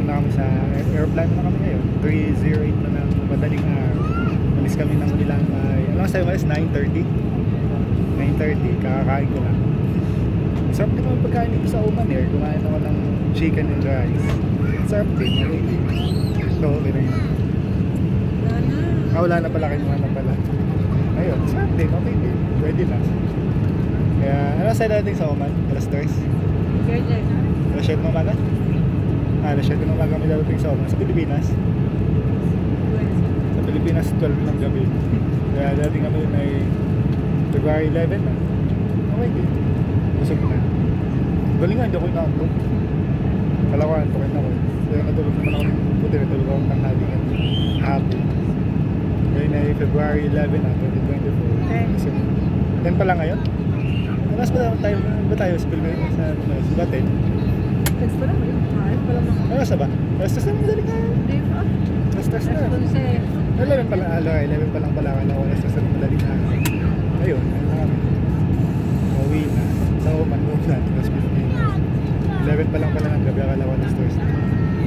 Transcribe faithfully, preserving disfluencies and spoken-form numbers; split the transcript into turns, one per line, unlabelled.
nakarating na kami sa airplane na kami ngayon. three oh eight na ng madaling araw. Malis kami ng Milan ay, alam sa malis, nine thirty. nine thirty, kakakain ko lang. Sarap din mga pagkain dito sa Oman eh. Kumain ako ng chicken and rice. Sarap din, okay. So, okay na yun. Ah, wala na pala, kinuha na pala. Ayun, sarap din, okay din. Pwede na. Kaya, ano sa'yo natin sa Oman? Alas tres? Alas siyete ng umaga? Ah, alas siyete ng umaga kami darating sa Oman. Sa Pilipinas? Sa Pilipinas, twelve ng gabi. Kaya darating kami yun ay February eleven na. Okay din. Busog na. Galing nga, hindi ako inaantog. Kala ko antokin ako. Kaya natulog naman ako ng puti. Natulog ako ng tanghali at hapon. Ngayon ay February eleven na, twenty twenty-four. So, ten pa lang ngayon? Mas ba tayo, ba tayo sa Pilipinas? Sa ba ten?
ten pa lang ngayon. ten pa lang ako.
Ano sa ba? Alas tres na madaling nga.
Hindi pa.
Alas tres na. eleven pa lang. Alo, eleven pa lang pala. Kala ko alas tres na madaling nga. Ayun, ayun na kami. Uwi na. Sa Oman muna. Tapos Pilipinas. eleven pa lang pala ng gabi. Akala ko alas tres na.